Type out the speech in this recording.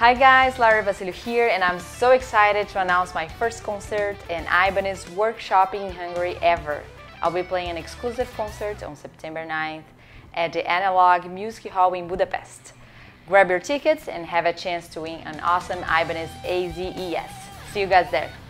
Hi guys, Lari Basilio here, and I'm so excited to announce my first concert and Ibanez workshopping in Hungary ever. I'll be playing an exclusive concert on September 9th at the Analog Music Hall in Budapest. Grab your tickets and have a chance to win an awesome Ibanez AZES. See you guys there!